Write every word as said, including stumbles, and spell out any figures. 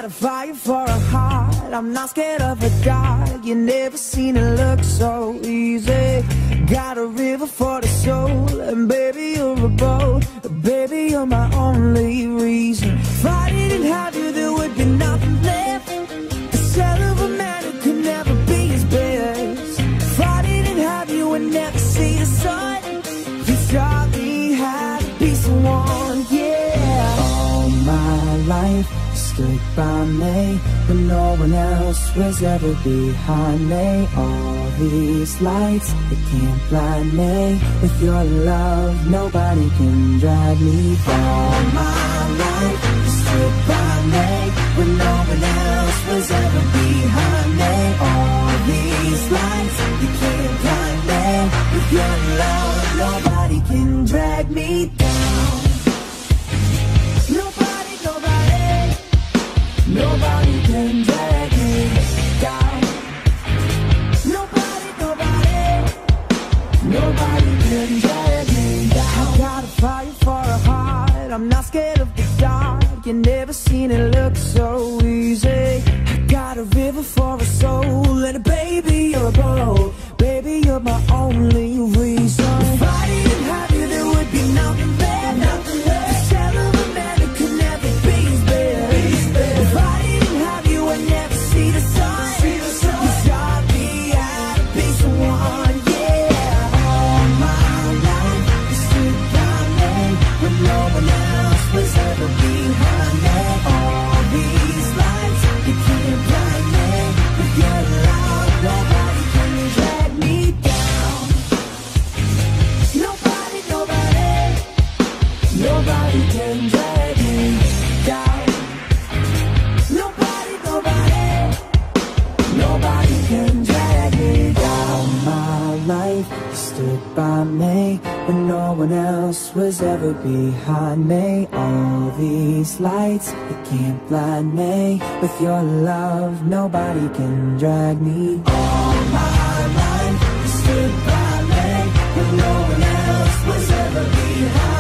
got a fire for a heart, I'm not scared of the dark. You never seen it look so easy. Got a river for the soul, and baby you're a boat. Baby you're my only reason. If I didn't have you there would be nothing left. The shell of a man who could never be his best. If I didn't have you and never see the sun, please taught me how to be someone, yeah. All my life stood by me when no one else was ever behind me. All these lights, they can't blind me. With your love, nobody can drag me down. All my life, you stood by me when no one else was ever behind me. All these lights, you can't blind me. With your love, nobody can drag me down. Nobody, nobody, nobody can drag me down. Nobody, nobody, nobody can drag me down. I got a fire for a heart, I'm not scared of the dark. You never seen it look so easy. I got a river for a soul, and a baby you're a boat. Baby you're my only reason. If I didn't have you there would be nothing left, nothing left. The shell of a man who could never be his best. If I didn't have you I'd never see the sun. You taught me how to be someone, yeah. All my life you stood by me when no one else was ever behind me. All these lights, you can't blind me. With your love, nobody can drag me down. Nobody, nobody, nobody can drag me down. Nobody, nobody, nobody can drag me down. My life stood by me when no one else was ever behind me. All these lights, they can't blind me. With your love, nobody can drag me. All my life, you stood by me when no one else was ever behind me.